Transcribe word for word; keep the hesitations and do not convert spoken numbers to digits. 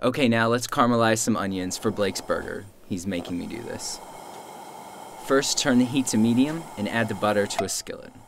Okay, now let's caramelize some onions for Blake's burger. He's making me do this. First, turn the heat to medium and add the butter to a skillet.